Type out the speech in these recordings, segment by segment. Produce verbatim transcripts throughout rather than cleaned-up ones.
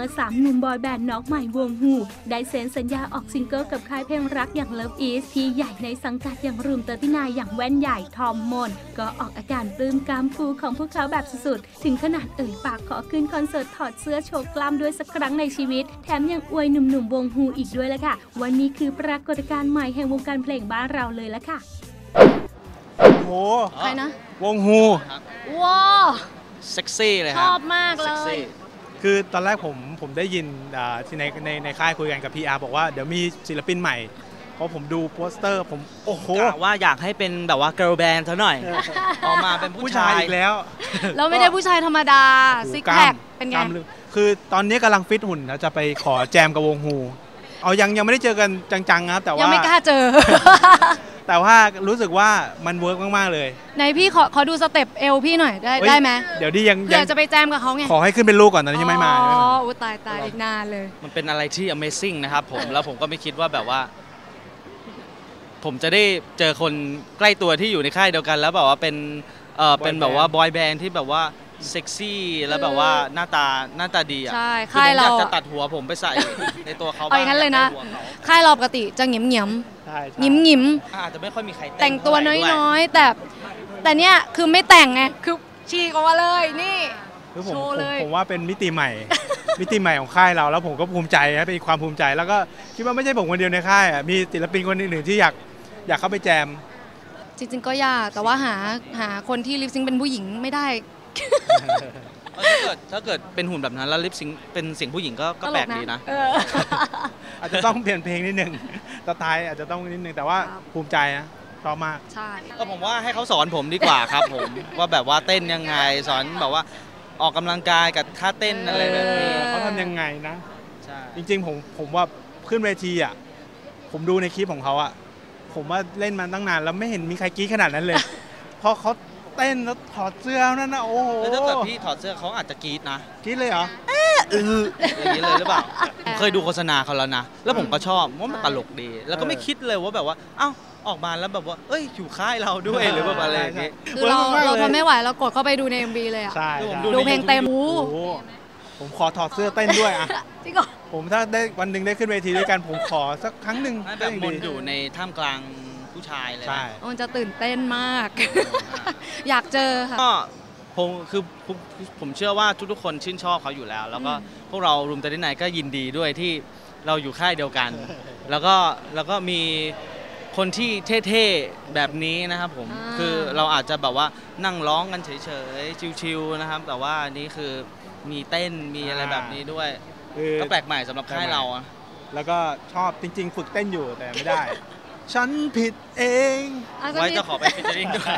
มื่อสามหนุ่มบอยแบนด์น้องใหม่วงฮูได้เซ็นสัญญาออกซิงเกิลกับค่ายเพลงรักอย่าง Love Is พี่ใหญ่ในสังกัดอย่างรูมเตอร์ตี้นายอย่างแว่นใหญ่ทอมมนก็ออกอาการปลื้มกล้ามฟูของพวกเขาแบบสุดๆถึงขนาดเอ่ยปากขอขึ้นคอนเสิร์ตถอดเสื้อโชว์กล้ามด้วยสักครั้งในชีวิตแถมยังอวยหนุ่มๆวงฮูอีกด้วยละค่ะวันนี้คือปรากฏการณ์ใหม่แห่งวงการเพลงบ้านเราเลยละค่ะโอ้โหใครนะวงฮูว้าเซ็กซี่เลยครับชอบมากเลยคือตอนแรกผมผมได้ยินที่ในในในค่ายคุยกันกับ พี อาร์ บอกว่าเดี๋ยวมีศิลปินใหม่พอผมดูโปสเตอร์ผมโอ้โหว่าอยากให้เป็นแบบว่าเกิร์ลแบนด์ซะหน่อยออกมาเป็นผู้ชายอีกแล้วเราไม่ได้ผู้ชายธรรมดาซิกแพคเป็นไงคือตอนนี้กำลังฟิตหุ่นแล้วจะไปขอแจมกับวงฮูเอายังยังไม่ได้เจอกันจังๆครับแต่ว่ายังไม่กล้าเจอแต่ว่ารู้สึกว่ามันเวิร์กมากๆเลยไหนพี่ขอขอดูสเต็ปเอลพี่หน่อยได้ได้ไหมเดี๋ยวดิยังเดี๋ยวจะไปแจมกับเขาไงขอให้ขึ้นเป็นลูกก่อนตอนนี้ยังไม่มาอ๋อตายตายอีกนานเลยมันเป็นอะไรที่ Amazing นะครับผมแล้วผมก็ไม่คิดว่าแบบว่าผมจะได้เจอคนใกล้ตัวที่อยู่ในค่ายเดียวกันแล้วแบบว่าเป็นเออเป็นแบบว่าบอยแบนด์ที่แบบว่าเซ็กซี่แล้วแบบว่าหน้าตาหน้าตาดีอ่ะใช่ค่ายเราอยากจะตัดหัวผมไปใส่ในตัวเขาเอาอย่างนั้นเลยนะค่ายเราปกติจะหงิมหงิมหงิมหงิมอาจจะไม่ค่อยมีใครแต่งตัวน้อยๆแต่แต่เนี้ยคือไม่แต่งไงคือฉีกออกมาเลยนี่โชว์เลยผมว่าเป็นมิติใหม่มิติใหม่ของค่ายเราแล้วผมก็ภูมิใจนะเป็นความภูมิใจแล้วก็คิดว่าไม่ใช่ผมคนเดียวในค่ายอ่ะมีศิลปินคนอื่นๆที่อยากอยากเข้าไปแจมจริงๆก็ยากแต่ว่าหาหาคนที่ลิปซิงเป็นผู้หญิงไม่ได้ถ้าเกิดถ้าเกิดเป็นหุ่นแบบนั้นแล้วลิปซิงเป็นเสียงผู้หญิงก็ก็แปลกดีนะอาจจะต้องเปลี่ยนเพลงนิดนึงสไตล์อาจจะต้องนิดนึงแต่ว่าภูมิใจนะชอบมากใช่ก็ผมว่าให้เขาสอนผมดีกว่าครับผมว่าแบบว่าเต้นยังไงสอนแบบว่าออกกำลังกายกับท่าเต้นอะไรแบบนี้เขาทำยังไงนะใช่จริงๆผมผมว่าขึ้นเวทีอ่ะผมดูในคลิปของเขาอ่ะผมว่าเล่นมาตั้งนานแล้วไม่เห็นมีใครกรี๊ดขนาดนั้นเลยเพราะเขาเต้นแล้วถอดเสื้อนั่นนะโอ้โหแล้วถ้าเกิดพี่ถอดเสื้อเขาอาจจะกรี๊ดนะกรี๊ดเลยเหรอเอออย่างนี้เลยหรือเปล่าผมเคยดูโฆษณาเขาแล้วนะแล้วผมก็ชอบว่ามันตลกดีแล้วก็ไม่คิดเลยว่าแบบว่าเอ้าออกมาแล้วแบบว่าเอ้ยอยู่ค่ายเราด้วยหรือแบบอะไรอย่างงี้คือเราเราทนไม่ไหวเรากดเข้าไปดูใน เอ็ม วี เลยอ่ะดูเพลงเต็มผมขอถอดเสื้อเต้นด้วยอ่ะจริงเหรอผมถ้าได้วันหนึ่งได้ขึ้นเวทีด้วยกันผมขอสักครั้งหนึ่งแบบมนอยู่ในท่ามกลางผู้ชายเลยมันจะตื่นเต้นมากอยากเจอค่ะก็ผมคือผมเชื่อว่าทุกๆคนชื่นชอบเขาอยู่แล้วแล้วก็พวกเรารูมเตอร์ตี้ไนท์ก็ยินดีด้วยที่เราอยู่ค่ายเดียวกันแล้วก็แล้วก็มีคนที่เท่ๆแบบนี้นะครับผมคือเราอาจจะแบบว่านั่งร้องกันเฉยๆชิวๆนะครับแต่ว่านี้คือมีเต้นมีอะไรแบบนี้ด้วยก็แปลกใหม่สำหรับค่ายเราอะแล้วก็ชอบจริงๆฝึกเต้นอยู่แต่ไม่ได้ฉันผิดเองไว้จะขอไปฟิชเชอริ่งด้วย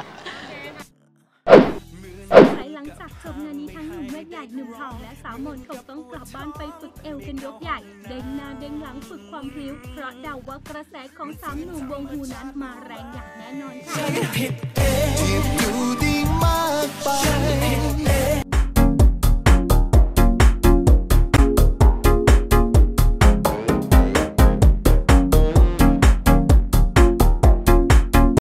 หลังจากจบงานนี้ทั้งหนุ่มเวทใหญ่หนุ่มทองและสาวมนคงต้องกลับบ้านไปฝึกเอวกันยกใหญ่เด้งหน้าเด้งหลังฝึกความพลิ้วเพราะเดาว่ากระแสของสามหนุ่มวงฮูนั้นมาแรงอย่างแน่นอนค่ะ